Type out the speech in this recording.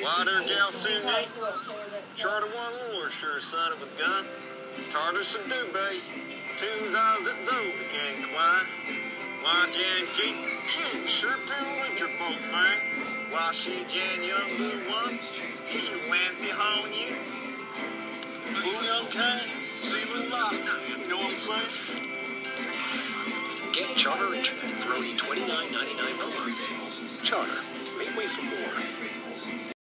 Water gal Sunni. Charter one war, sure son of a gun. Tartar Sadube. Tunes eyes at Zoe again, quiet. Jan G. Phew, sure pill liquor both fine. Washi Jan Young Blue One. He Wancy hauling you. Blue Young K. Ceiling Lock. You know what I'm saying? Get Charter Internet for only $29.99 per month. Charter. Make way for more.